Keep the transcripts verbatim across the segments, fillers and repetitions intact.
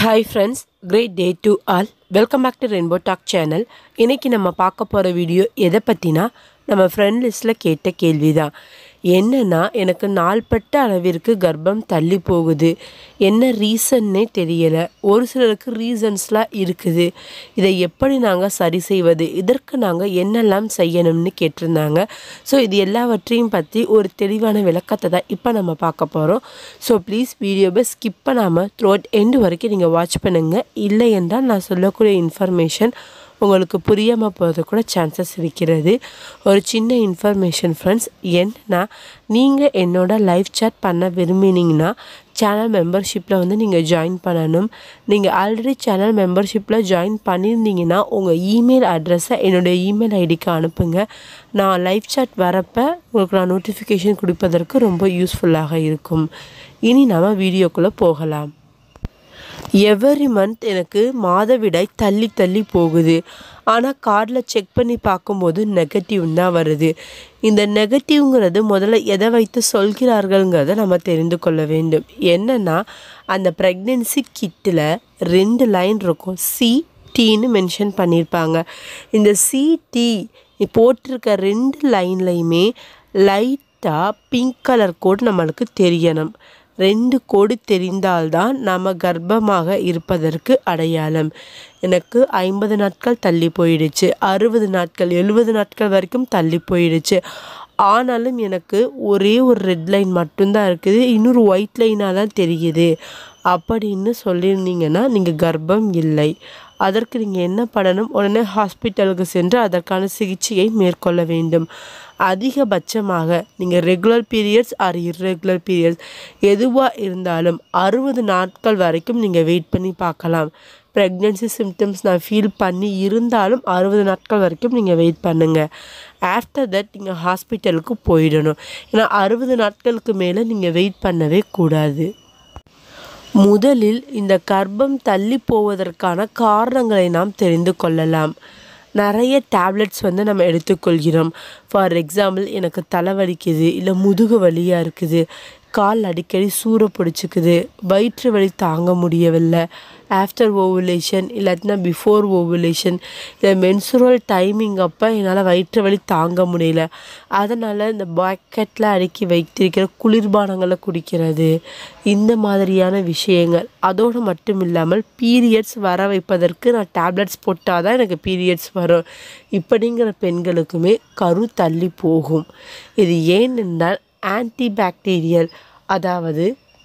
Hi friends, great day to all. Welcome back to Rainbowtalk channel. இன்னைக்கு நம்ம பார்க்க போற வீடியோ எதை பத்தினா நம்ம ஃப்ரெண்ட் லிஸ்ட்ல கேட்ட கேள்விதான். என்னன்னா எனக்கு நாள்பட்ட அளவிற்கு கர்ப்பம் தள்ளி போகுது. என்ன ரீசன்னே தெரியல. ஒரு சிலருக்கு ரீசன்ஸ்லாம் இருக்குது. இதை எப்படி நாங்க சரி செய்வது? இதற்கு நாங்க என்னெல்லாம் செய்யணும்னு கேட்டிருந்தாங்க. ஸோ இது எல்லாவற்றையும் பற்றி ஒரு தெளிவான விளக்கத்தை தான் இப்போ நம்ம பார்க்க போகிறோம். ஸோ ப்ளீஸ் வீடியோவை ஸ்கிப் பண்ணாமல் த்ரோட் எண்டு வரைக்கும் நீங்கள் வாட்ச் பண்ணுங்கள். இல்லை என்றால் நான் சொல்லக்கூடிய இன்ஃபர்மேஷன் உங்களுக்கு புரியாமல் போகிறது கூட சான்சஸ் இருக்கிறது. ஒரு சின்ன இன்ஃபர்மேஷன் ஃப்ரெண்ட்ஸ், என்னன்னா நீங்கள் என்னோட லைவ் சாட் பண்ண விரும்பினீங்கன்னா சேனல் மெம்பர்ஷிப்பில் வந்து நீங்கள் ஜாயின் பண்ணணும். நீங்கள் ஆல்ரெடி சேனல் மெம்பர்ஷிப்பில் ஜாயின் பண்ணியிருந்தீங்கன்னா உங்கள் இமெயில் அட்ரஸை என்னுடைய இமெயில் ஐடிக்கு அனுப்புங்க. நான் லைவ் சாட் வரப்போ உங்களுக்கு நான் நோட்டிஃபிகேஷன் கொடுப்பதற்கு ரொம்ப யூஸ்ஃபுல்லாக இருக்கும். இனி நம்ம வீடியோக்குள்ளே போகலாம். எவ்ரி மந்த் எனக்கு மாதவிடாய் தள்ளி தள்ளி போகுது. ஆனால் கார்டில் செக் பண்ணி பார்க்கும்போது நெகட்டிவ் தான் வருது. இந்த நெகட்டிவ்ங்கிறது முதல்ல எதை வைத்து சொல்கிறார்கள்ங்கிறத நம்ம தெரிந்து கொள்ள வேண்டும். என்னென்னா அந்த ப்ரெக்னென்சி கிட்டில் ரெண்டு லைன் இருக்கும், சி டின்னு மென்ஷன் பண்ணியிருப்பாங்க. இந்த சி டி போட்டிருக்க ரெண்டு லைன்லையுமே லைட்டாக பிங்க் கலர் கோட் நம்மளுக்கு தெரியணும். ரெண்டு கோடு தெரிந்தால்தான் நம்ம கர்ப்பமாக இருப்பதற்கு அடையாளம். எனக்கு ஐம்பது நாட்கள் தள்ளி போயிடுச்சு, அறுபது நாட்கள் எழுபது நாட்கள் வரைக்கும் தள்ளி போயிடுச்சு. ஆனாலும் எனக்கு ஒரே ஒரு ரெட் லைன் மட்டும்தான் இருக்குது, இன்னொரு ஒயிட் லைனாக தான் தெரியுது அப்படின்னு சொல்லியிருந்தீங்கன்னா நீங்கள் கர்ப்பம் இல்லை. அதற்கு நீங்கள் என்ன பண்ணணும்? உடனே ஹாஸ்பிட்டலுக்கு சென்று அதற்கான சிகிச்சையை மேற்கொள்ள வேண்டும். அதிகபட்சமாக நீங்கள் regular periods or irregular periods எதுவாக இருந்தாலும் அறுபது நாட்கள் வரைக்கும் நீங்கள் வெயிட் பண்ணி பார்க்கலாம். ப்ரெக்னென்சி சிம்டம்ஸ் நான் ஃபீல் பண்ணி இருந்தாலும் அறுபது நாட்கள் வரைக்கும் நீங்கள் வெயிட் பண்ணுங்கள். ஆஃப்டர் தட் நீங்கள் ஹாஸ்பிட்டலுக்கு போயிடணும். ஏன்னா அறுபது நாட்களுக்கு மேலே நீங்கள் வெயிட் பண்ணவே கூடாது. முதலில் இந்த கர்ப்பம் தள்ளி போவதற்கான காரணங்களை நாம் தெரிந்து கொள்ளலாம். நிறைய டேப்லெட்ஸ் வந்து நம்ம எடுத்துக்கொள்கிறோம். ஃபார் எக்ஸாம்பிள், எனக்கு தலைவலிக்குது, இல்லை முதுகு வலியாக இருக்குது, கால் அடிக்கடி சூற பிடிச்சிக்குது, வயிற்று வலி தாங்க முடியவில்லை, ஆஃப்டர் ஓவுலேஷன் இல்லாட்டினா பிஃபோர் ஓவுலேஷன் இல்லை மென்சுரல் டைமிங் அப்போ என்னால் வயிற்று வலி தாங்க முடியல, அதனால் இந்த பாக்கெட்டில் அடுக்கி வைத்திருக்கிற குளிர்பானங்களை குடிக்கிறது, இந்த மாதிரியான விஷயங்கள். அதோடு மட்டும் இல்லாமல் பீரியட்ஸ் வர வைப்பதற்கு நான் டேப்லெட்ஸ் போட்டால் தான் எனக்கு பீரியட்ஸ் வரும், இப்படிங்கிற பெண்களுக்குமே கரு தள்ளி போகும். இது ஏனென்றால் ஆன்டிபாக்டீரியல், அதாவது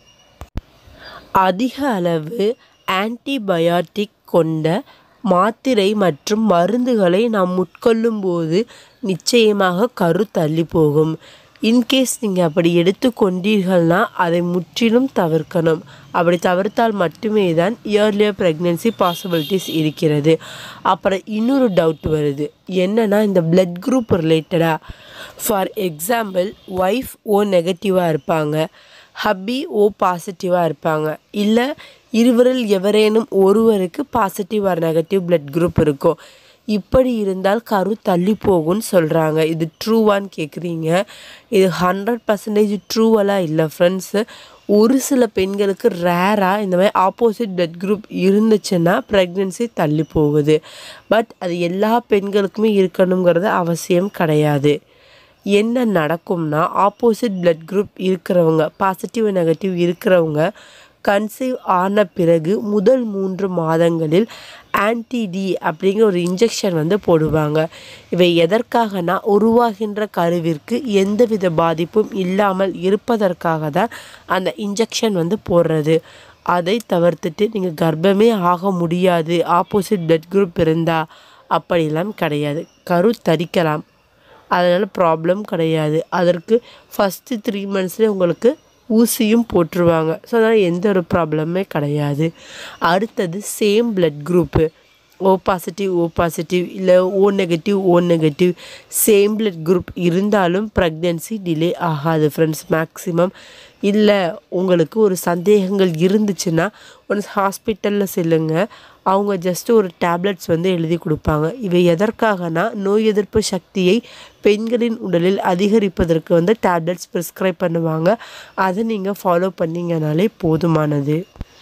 அதிக அளவு ஆன்டிபயாட்டிக் கொண்ட மாத்திரை மற்றும் மருந்துகளை நாம் உட்கொள்ளும் போது நிச்சயமாக கரு தள்ளி போகும். இன்கேஸ் நீங்கள் அப்படி எடுத்துக்கொண்டீர்கள்னா அதை முற்றிலும் தவிர்க்கணும். அப்படி தவிர்த்தால் மட்டுமே தான் இயர்லியர் ப்ரெக்னென்சி பாசிபிலிட்டிஸ் இருக்கிறது. அப்புறம் இன்னொரு டவுட் வருது, என்னென்னா இந்த பிளட் குரூப் ரிலேட்டடாக. ஃபார் எக்ஸாம்பிள், ஒய்ஃப் ஓ நெகட்டிவாக இருப்பாங்க, ஹப்பி ஓ பாசிட்டிவாக இருப்பாங்க, இல்லை இருவரில் எவரேனும் ஒருவருக்கு positive or negative blood group இருக்கும். இப்படி இருந்தால் கரு தள்ளி போகும்னு சொல்கிறாங்க. இது ட்ரூவான்னு கேட்குறீங்க. இது ஹண்ட்ரட் பர்சன்டேஜ் ட்ரூவெல்லாம் இல்லை ஃப்ரெண்ட்ஸு. ஒரு சில பெண்களுக்கு ரேராக இந்த மாதிரி ஆப்போசிட் பிளட் குரூப் இருந்துச்சுன்னா ப்ரெக்னென்சி தள்ளி போகுது. பட் அது எல்லா பெண்களுக்குமே இருக்கணுங்கிறது அவசியம் கிடையாது. என்ன நடக்கும்னா, ஆப்போசிட் பிளட் குரூப் இருக்கிறவங்க, பாசிட்டிவ் நெகட்டிவ் இருக்கிறவங்க கன்சீவ் ஆன பிறகு முதல் மூன்று மாதங்களில் ஆன்டிடி அப்படிங்கிற ஒரு இன்ஜெக்ஷன் வந்து போடுவாங்க. இவை எதற்காகனா உருவாகின்ற கருவிற்கு எந்தவித பாதிப்பும் இல்லாமல் இருப்பதற்காக தான் அந்த இன்ஜெக்ஷன் வந்து போடுறது. அதை தவிர்த்துட்டு நீங்கள் கர்ப்பமே ஆக முடியாது ஆப்போசிட் பிளட் குரூப் இருந்தால் அப்படிலாம் கிடையாது. கரு தரிக்கலாம், அதனால் ப்ராப்ளம் கிடையாது. அதற்கு ஃபஸ்ட்டு த்ரீ மந்த்ஸ்லேயே உங்களுக்கு ஊசியும் போட்டுருவாங்க. ஸோ அதனால் எந்த ஒரு ப்ராப்ளமே கிடையாது. அடுத்தது same blood group, O positive O positive இல்லை O negative O negative same blood group இருந்தாலும் ப்ரெக்னென்சி டிலே ஆகாது ஃப்ரெண்ட்ஸ் மேக்ஸிமம். இல்லை உங்களுக்கு ஒரு சந்தேகங்கள் இருந்துச்சுன்னா ஒன்ஸ் ஹாஸ்பிட்டலில் செல்லுங்க. அவங்க ஜஸ்ட்டு ஒரு டேப்லெட்ஸ் வந்து எழுதி கொடுப்பாங்க. இவை எதற்காகனா நோய் எதிர்ப்பு சக்தியை பெண்களின் உடலில் அதிகரிப்பதற்கு வந்து டேப்லெட்ஸ் ப்ரிஸ்கிரைப் பண்ணுவாங்க. அதை நீங்கள் ஃபாலோ பண்ணிங்கனாலே போதுமானது.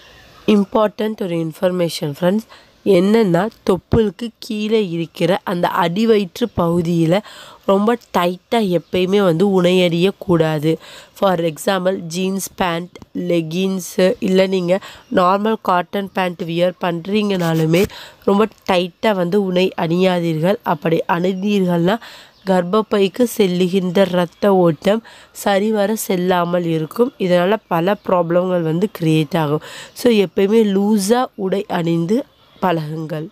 இம்பார்ட்டண்ட் ஒரு இன்ஃபர்மேஷன் ஃப்ரெண்ட்ஸ். என்னென்னா, தொப்புளுக்கு கீழே இருக்கிற அந்த அடிவயிற்று பகுதியில் ரொம்ப டைட்டாக எப்பயுமே வந்து உணையறியக்கூடாது. For example jeans pant, leggings, இல்லை நீங்கள் நார்மல் காட்டன் பேண்ட் வியர் பண்ணுறீங்கனாலுமே ரொம்ப டைட்டாக வந்து உணை அணியாதீர்கள். அப்படி அணிந்தீர்கள்னால் கர்ப்பப்பைக்கு செல்லுகின்ற இரத்த ஓட்டம் சரிவர செல்லாமல் இருக்கும். இதனால் பல ப்ராப்ளங்கள் வந்து க்ரியேட் ஆகும். ஸோ எப்பயுமே லூஸாக உடை அணிந்து பழகுங்கள்.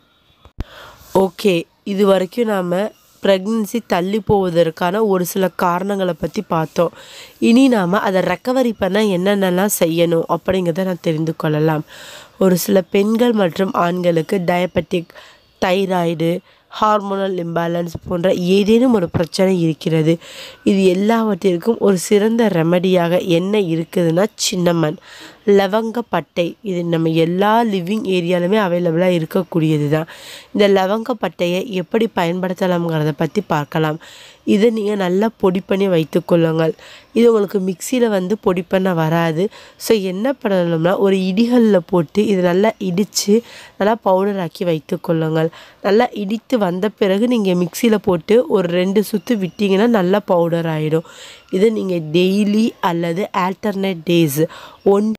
ஓகே, இது வரைக்கும் நாம் ப்ரெக்னன்சி தள்ளி போவதற்கான ஒரு சில காரணங்களை பற்றி பார்த்தோம். இனி நாம் அதை ரெக்கவரி பண்ண என்னென்னலாம் செய்யணும் அப்படிங்கிறத நான் தெரிந்து கொள்ளலாம். ஒரு சில பெண்கள் மற்றும் ஆண்களுக்கு டயபெட்டிக், தைராய்டு, ஹார்மோனல் இம்பேலன்ஸ் போன்ற ஏதேனும் ஒரு பிரச்சனை இருக்கிறது. இது எல்லாவற்றிற்கும் ஒரு சிறந்த ரெமடியாக என்ன இருக்குதுன்னா சின்னமன், லவங்கப்பட்டை. இது நம்ம எல்லா லிவிங் ஏரியாலுமே அவைலபிளாக இருக்கக்கூடியது தான். இந்த லவங்கப்பட்டையை எப்படி பயன்படுத்தலாம்ங்கிறத பற்றி பார்க்கலாம். இதை நீங்கள் நல்லா பொடி பண்ணி வைத்து கொள்ளுங்கள். இது உங்களுக்கு மிக்சியில் வந்து பொடி பண்ண வராது. ஸோ என்ன பண்ணணும்னா, ஒரு இடிகளில் போட்டு இது நல்லா இடித்து நல்லா பவுடர் ஆக்கி வைத்து கொள்ளுங்கள். நல்லா இடித்து வந்த பிறகு நீங்கள் மிக்சியில் போட்டு ஒரு ரெண்டு சுற்று விட்டிங்கன்னா நல்லா பவுடர் ஆகிடும். இதை நீங்கள் டெய்லி அல்லது ஆல்டர்னேட் டேஸ், ஒன்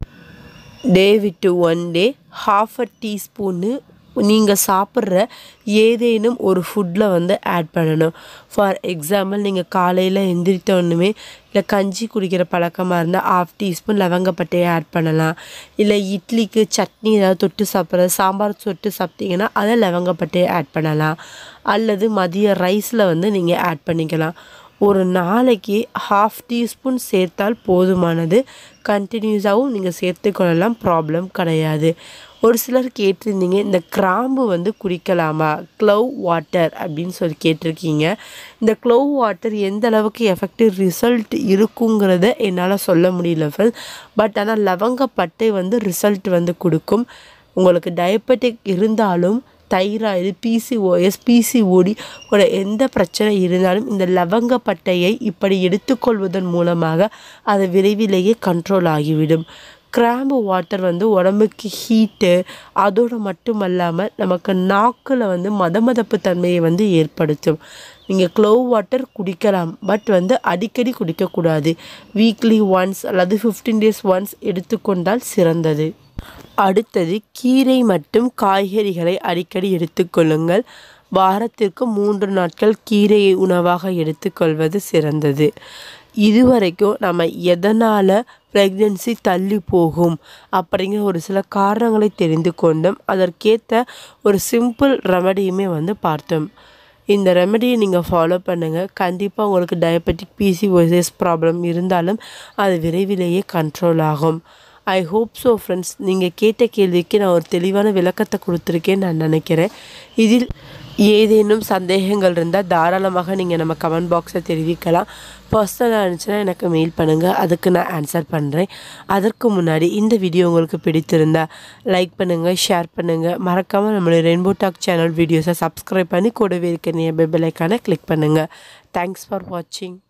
டே விட்டு ஒன் டே ஹாஃப் அ டீஸ்பூன்னு நீங்கள் சாப்பிட்ற ஏதேனும் ஒரு ஃபுட்டில் வந்து ஆட் பண்ணணும். ஃபார் எக்ஸாம்பிள் நீங்கள் காலையில் எந்திரித்த ஒன்றுமே இல்லை கஞ்சி குடிக்கிற பழக்கமாக இருந்தால் ஹாஃப் டீஸ்பூன் லவங்கப்பட்டையை ஆட் பண்ணலாம். இல்லை இட்லிக்கு சட்னி ஏதாவது தொட்டு சாப்பிட்றது, சாம்பார் தொட்டு சாப்பிட்டீங்கன்னா அதை லவங்கப்பட்டையை ஆட் பண்ணலாம். அல்லது மதிய ரைஸில் வந்து நீங்கள் ஆட் பண்ணிக்கலாம். ஒரு நாளைக்கு ஹாஃப் டீஸ்பூன் சேர்த்தால் போதுமானது. கண்டினியூஸாகவும் நீங்கள் சேர்த்துக்கொள்ளலாம், ப்ராப்ளம் கிடையாது. ஒரு சிலர் கேட்டிருந்தீங்க, இந்த கிராம்பு வந்து குடிக்கலாமா, க்ளவ் வாட்டர் அப்படின்னு சொல்லி கேட்டிருக்கீங்க. இந்த க்ளவ் வாட்டர் எந்த அளவுக்கு எஃபெக்டிவ் ரிசல்ட் இருக்குங்கிறத என்னால் சொல்ல முடியல ஃப்ரெண்ட்ஸ். பட் ஆனால் லவங்கப்பட்டை வந்து ரிசல்ட் வந்து கொடுக்கும். உங்களுக்கு டயபெட்டிக் இருந்தாலும், தைராய்டு, பிசிஓஎஸ், பிசிஓடி ஒரு எந்த பிரச்சனை இருந்தாலும் இந்த லவங்கப்பட்டையை இப்படி எடுத்துக்கொள்வதன் மூலமாக அது விரைவிலேயே கண்ட்ரோல் ஆகிவிடும். கிராம்பு வாட்டர் வந்து உடம்புக்கு ஹீட்டு, அதோடு மட்டும் அல்லாமல் நமக்கு நாக்கில் வந்து மதமதப்பு தன்மையை வந்து ஏற்படுத்தும். நீங்கள் க்ளோவ் வாட்டர் குடிக்கலாம், பட் வந்து அடிக்கடி குடிக்கக்கூடாது. வீக்லி ஒன்ஸ் அல்லது ஃபிஃப்டீன் டேஸ் ஒன்ஸ் எடுத்துக்கொண்டால் சிறந்தது. அடுத்தது, கீரை மற்றும் காய்கறிகளை அடிக்கடி எடுத்துக்கொள்ளுங்கள். வாரத்திற்கு மூன்று நாட்கள் கீரையை உணவாக எடுத்துக்கொள்வது சிறந்தது. இதுவரைக்கும் நம்ம எதனால் ப்ரெக்னென்சி தள்ளி போகும் அப்படிங்கிற ஒரு சில காரணங்களை தெரிந்து கொண்டோம். அதற்கேற்ற ஒரு சிம்பிள் ரெமடியுமே வந்து பார்த்தோம். இந்த ரெமடியை நீங்கள் ஃபாலோ பண்ணுங்கள். கண்டிப்பாக உங்களுக்கு டயபெட்டிக், பிசிஓஎஸ் ப்ராப்ளம் இருந்தாலும் அது விரைவிலேயே கண்ட்ரோல் ஆகும். I hope so friends. நீங்கள் கேட்ட கேள்விக்கு நான் ஒரு தெளிவான விளக்கத்தை கொடுத்துருக்கேன்னு நான் நினைக்கிறேன். இதில் ஏதேனும் சந்தேகங்கள் இருந்தால் தாராளமாக நீங்கள் நம்ம கமெண்ட் பாக்ஸை தெரிவிக்கலாம். பர்சனலாக இருந்துச்சுன்னா எனக்கு மெயில் பண்ணுங்கள், அதுக்கு நான் ஆன்சர் பண்ணுறேன். அதற்கு முன்னாடி இந்த வீடியோ உங்களுக்கு பிடித்திருந்தா லைக் பண்ணுங்கள், ஷேர் பண்ணுங்கள். மறக்காமல் நம்மளுடைய ரெயின்போ டாக் சேனல் வீடியோஸை சப்ஸ்கிரைப் பண்ணி கூடவே இருக்க நியர் பெல் ஐக்கானை கிளிக் பண்ணுங்கள். தேங்க்ஸ் ஃபார் வாட்சிங்.